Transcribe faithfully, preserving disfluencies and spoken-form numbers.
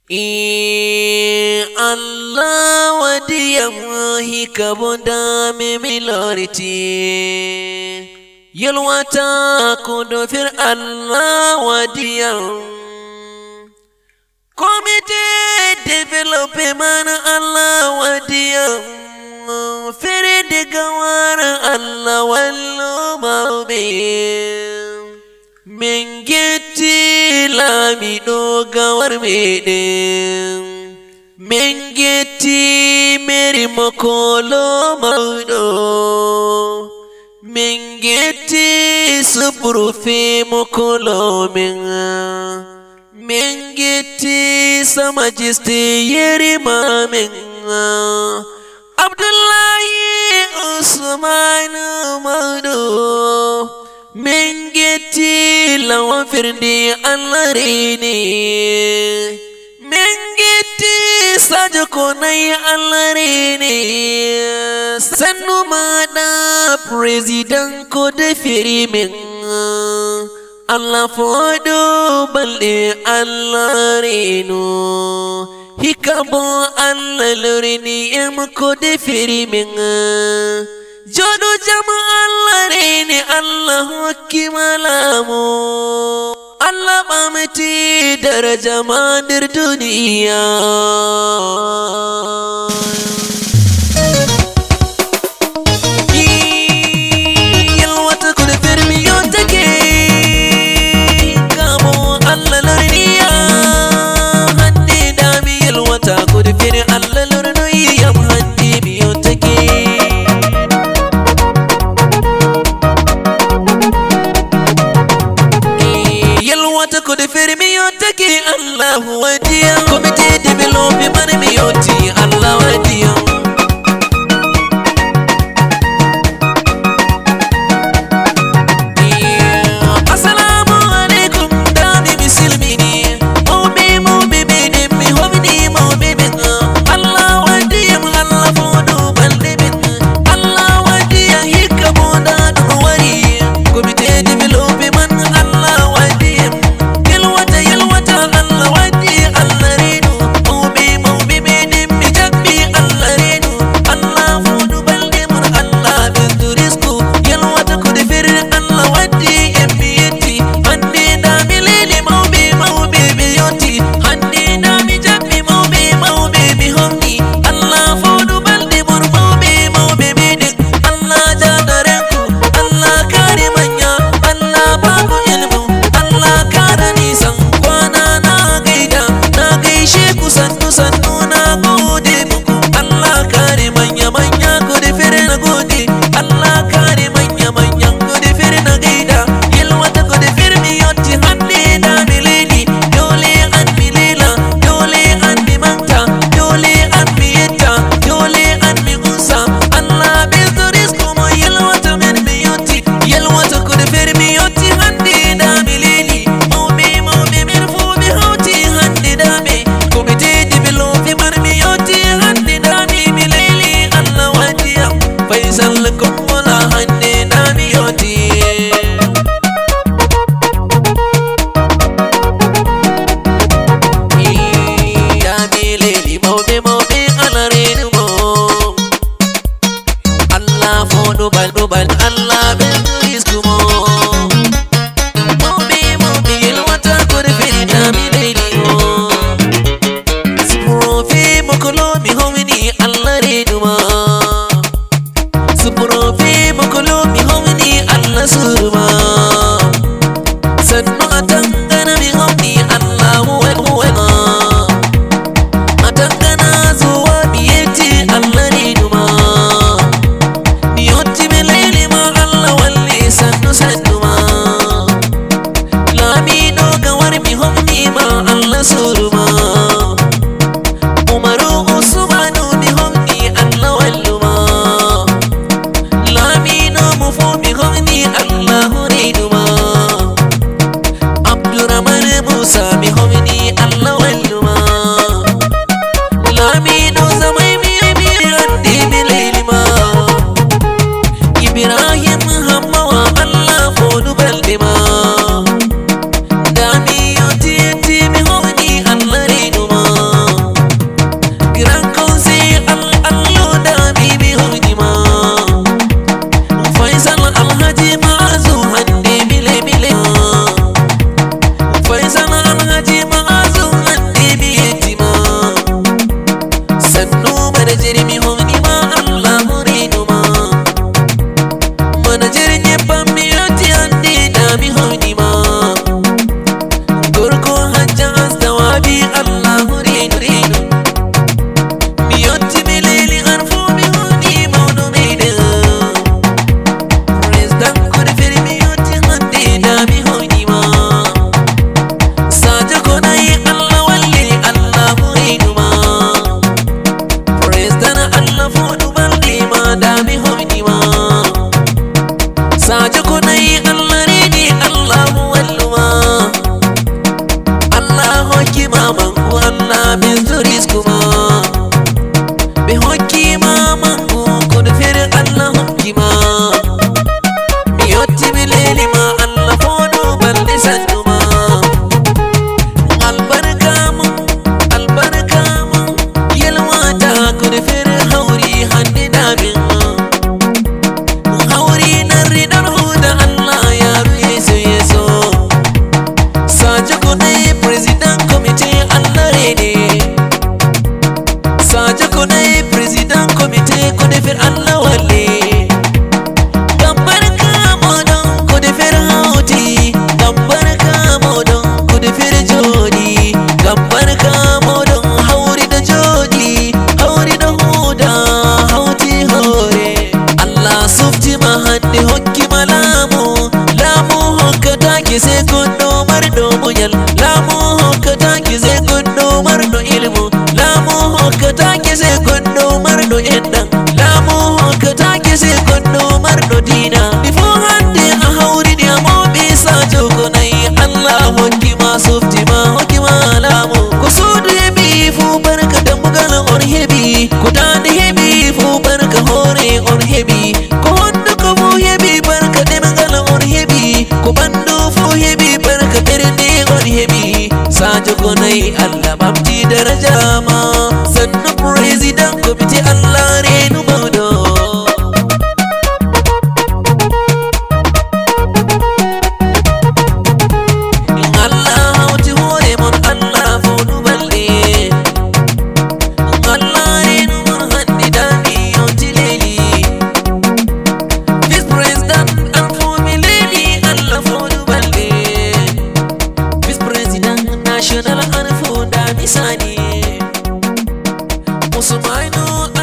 E Allah wadiyam hikabunda memilority yalwata kudofir Allah wadiyam committee development Allah wadiyam fere de gawara Allah wallo mawbe Mengeti lamido gawar medem Mengeti meri mokolo maudo Mengeti subrufi mokolo menga Mengeti sa majesty yeri mamenga Abdullahi Usman maudo Mengeti lawan firdi Allah rini Mengeti saja konai Allah rini Sanu mana presiden kode firi meng Allah fodo balde Allah rinu Hikabo Allah lurini em kode firi meng Jodoh jama Allah ini Allah wakimalamu Allah pameti daraja mandir dunia Yalwata kuda firmi yontake Kamu Allah lurniya Handi dami yalwata kuda firmi Allah lurniya Handi biyontake Kode feri mi yotaki Allah wadiya Committee development mani mi yoti Allah wadiya Assalamu alaikum dami misilmini Mawbi mawbi bini mi hovni mawbi bin Allah wadiya Allah fodo balde bin Allah wadiya hikaboda duwari Committee development Allah wadiya Dami yoti yeti mi honi police kuma be hokki ma mangu ko da fere Allah hokki ma mi yotti mi leli ma Allah fodo balde sanduma albarka mu albarka mu yelwata ko da fere hauri hande damin hauri na ridar huda Allah ya ruye so yeso saje ko ne president committee Allah rene saje ko ne president committee ko da fere Allah walle gambarka modon ko da fere hauti gambarka modon ko da fere jodi gambarka modon hauri da jodi hauri da huda hauti hore Allah sufti ma hande hokki malamu lamu hokka take sai kunno mardo munyal lamu hokka take sai kunno mardo ilmu lamu hokka take sai kunno mardo endan lamu hokka take sai kunno mardo dina bifo hande a hauri ne mo bisa joko nai Allah hokki ma sufti ma hokki malamu ko sudu hebi fu barka da mugal on hebi ko dande hebi fu barka hore on hebi ko hondu ko fu hebi barka de mugal on hebi ko bandu fu hebi barka berne on hebi sajo ko nai Allah bamti daraja ma sannu president committee Allah renu bodo Allah hauti hore mon Allah fodu balde Allah renu mon handi dami yoti leli vice president and family Allah fodu balde vice president national and foda misani Musumainu